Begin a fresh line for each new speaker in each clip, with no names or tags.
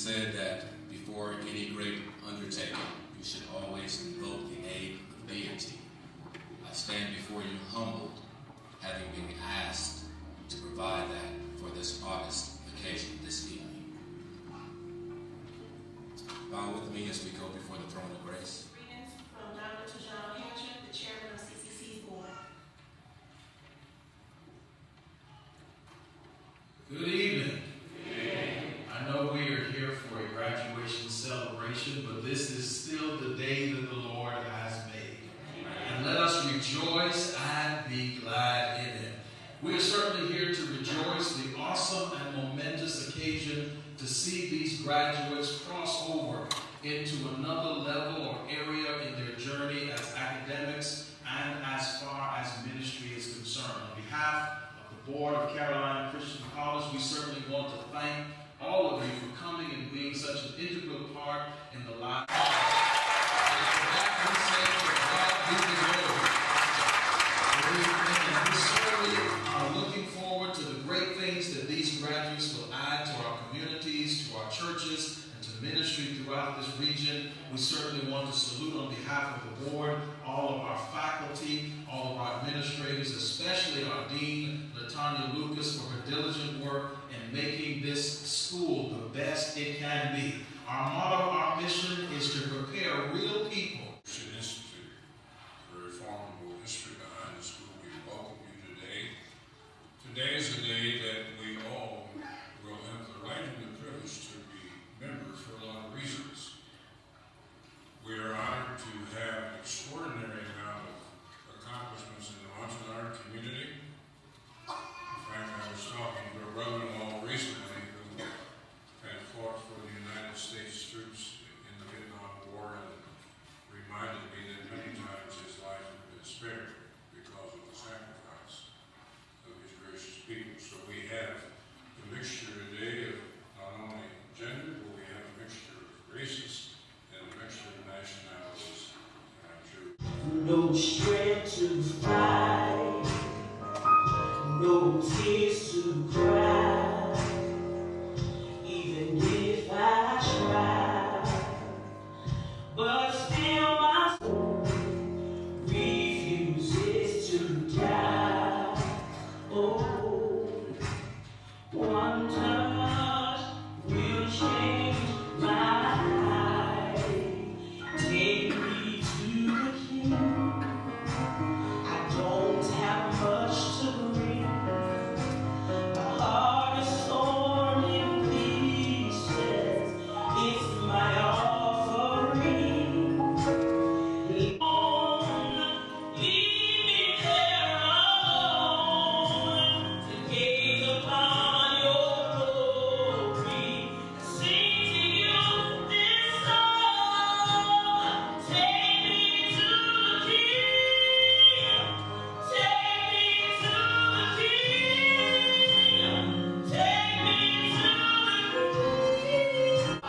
said that before any great undertaking, you should always invoke the aid of deity. I stand before you humbled, having been asked to provide that for this august occasion this evening. Bow with me as we go before the throne of grace.
Greetings from Dr. John Hatcher, the chairman of CCC's board.
Good evening. I know we are here for a graduation celebration, but this is still the day that the Lord has made. And let us rejoice and be glad in it. We are certainly here to rejoice the awesome and momentous occasion to see these graduates cross over into another level or area in their journey as academics and as far as ministry is concerned. On behalf of the board of Carolina Christian College, we certainly want to thank all of you for coming and being such an integral part in the life. We certainly are looking forward to the great things that these graduates will add to our communities, to our churches, and to ministry throughout this region. We certainly want to salute on behalf of the board all of our faculty, all of our administrators, especially our Dean, Latanya Lucas, for her diligent work in making this school the best it can be. Our motto, our mission is to prepare real people.
Institute, the reformable history behind the school. We welcome you today. Today is a day that we all will have the right and the privilege to be members for a lot of reasons. We are honored to have an extraordinary amount of accomplishments in the Montagnard community. In fact, I was talking to a brother-in-law recently who had fought for the United States troops in the Vietnam War and reminded me that many times his life had been spared because of the sacrifice of his gracious people. So we have a mixture today of not only gender, but we have a mixture of races and a mixture of nationalities. And I'm sure
no strength to fight, no tears to cry, even if I try, but still my soul refuses to die. Oh, one touch will change my life, take me to the King. I don't have much to bring. My heart is torn in pieces. It's my offering. Leave me there alone to gaze upon your glory and sing to you this song. Take me to the King. Take me to the King. Take me to the King.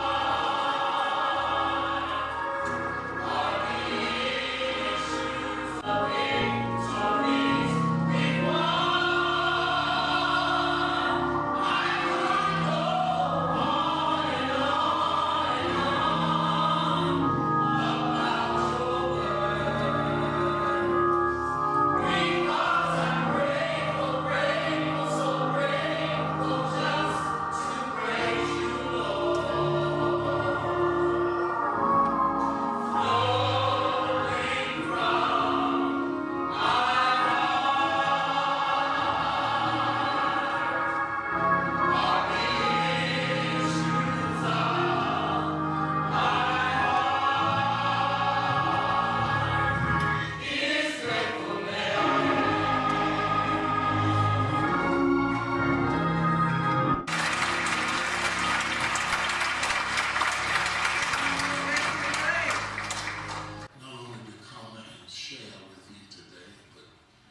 Not only to come and share with you today, but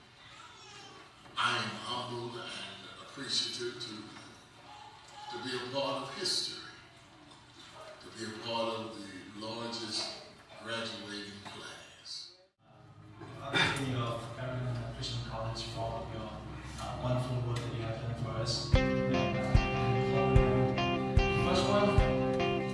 I am humbled and appreciative to be a part of history, to be a part of the largest graduating class.
Thank you of Carolina Christian College for all of your wonderful work that you have done for us. First one,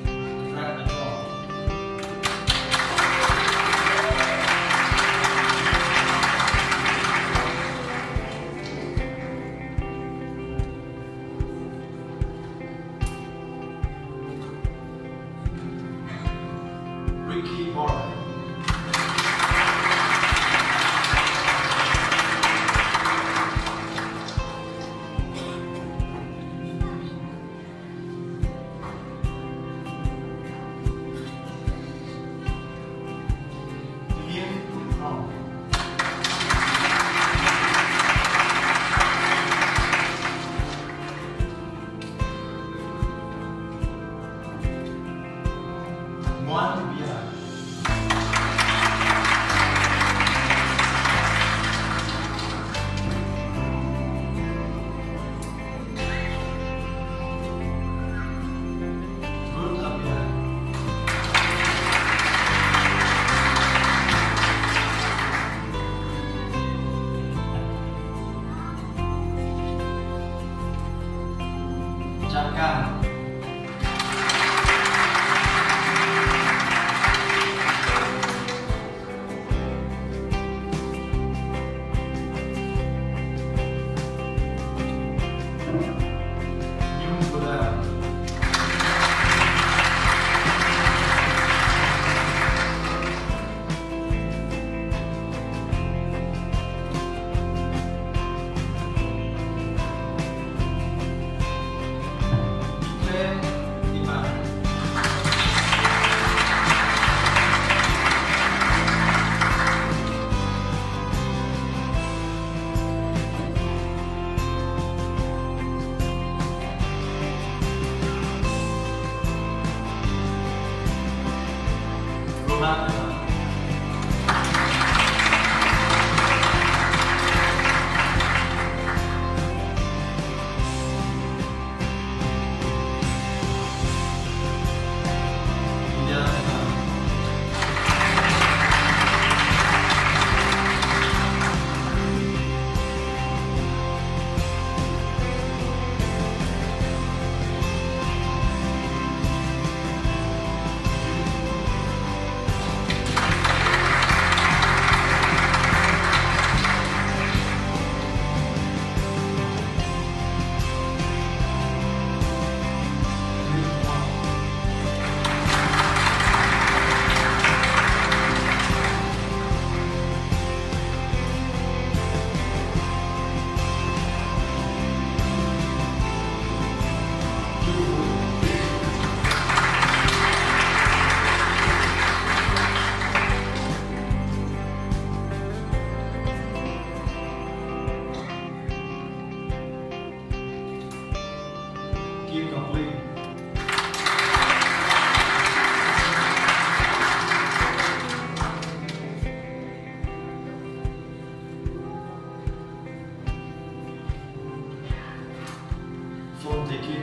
Montagnards.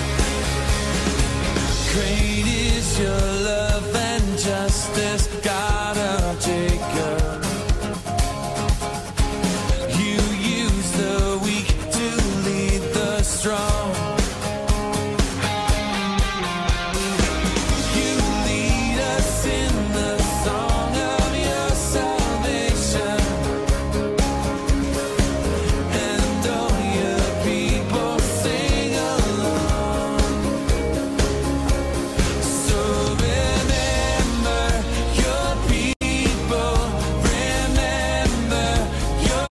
Great is your love and justice, God.